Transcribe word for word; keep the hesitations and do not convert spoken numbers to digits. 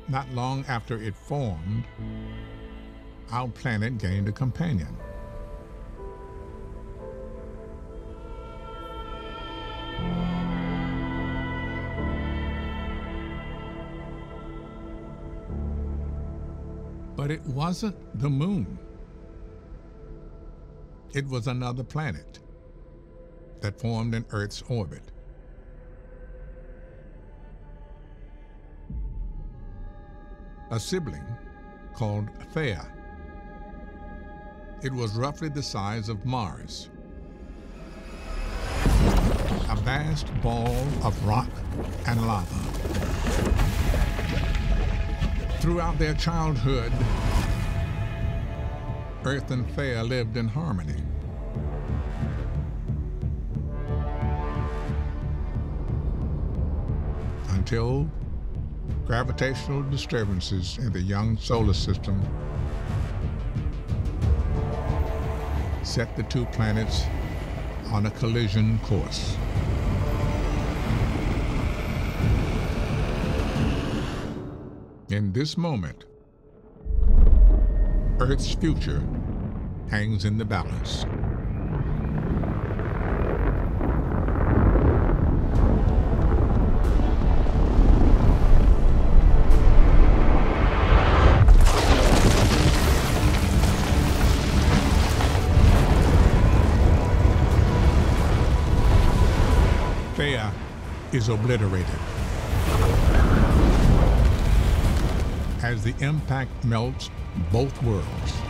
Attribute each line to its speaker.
Speaker 1: Not long after it formed, our planet gained a companion. But it wasn't the moon. It was another planet that formed in Earth's orbit. A sibling called Theia. It was roughly the size of Mars. A vast ball of rock and lava. Throughout their childhood, Earth and Theia lived in harmony. Until gravitational disturbances in the young solar system set the two planets on a collision course. In this moment, Earth's future hangs in the balance. Theia is obliterated. As the impact melts both worlds,